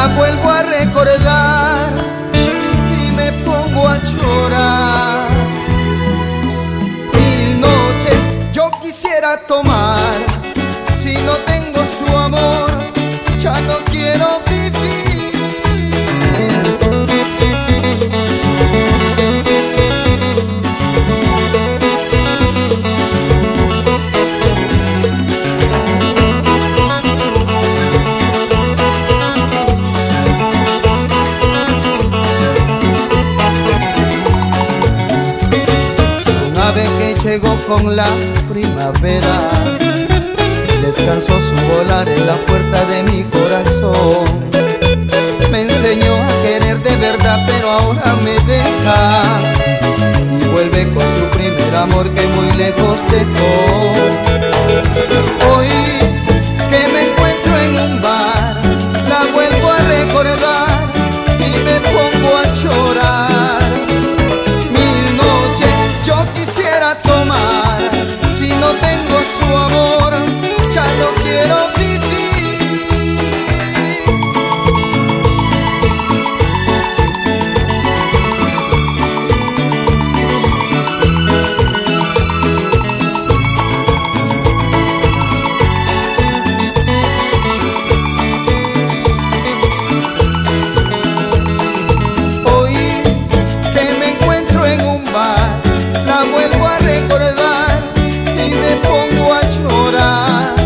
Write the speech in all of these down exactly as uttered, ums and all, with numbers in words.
la vuelvo a recordar y me pongo a llorar. Mil noches yo quisiera tomar, si no tengo su amor ya no quiero vivir. Una vez que llegó con la primavera, descansó su volar en la puerta de mi corazón. Me enseñó a querer de verdad, pero ahora me deja y vuelve con su primer amor que muy lejos dejó. Hoy que me encuentro en un bar, la vuelvo a recordar y me pongo a llorar. Mil noches yo quisiera tomar, si no tengo su amor ya no quiero vivir. Hoy que me encuentro en un bar, la vuelvo a recordar y me pongo a llorar.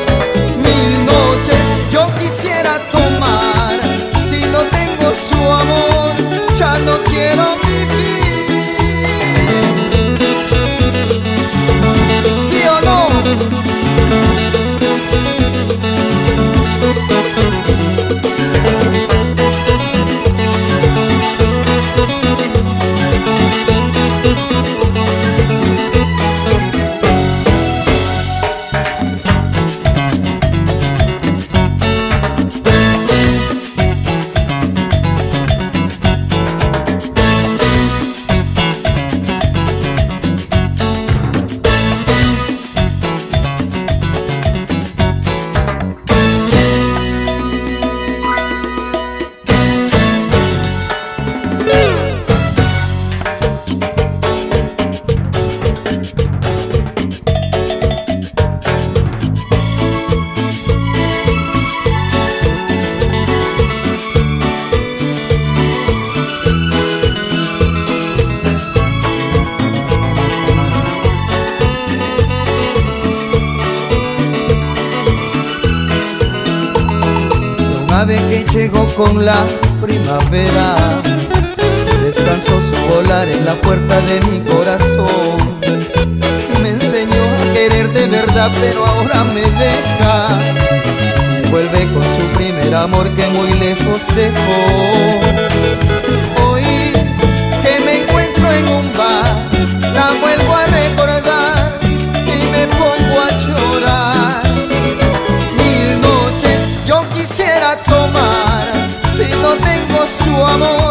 Quisiera tomar, si no tengo su amor ya no quiero vivir. ¿Sí o no? Una vez que llegó con la primavera, descansó su volar en la puerta de mi corazón. Me enseñó a querer de verdad, pero ahora me deja y vuelve con su primer amor que muy lejos dejó. Hoy que me encuentro en un bar, la vuelvo a recordar y me pongo a llorar. Mil noches yo quisiera tomar, si no tengo su amor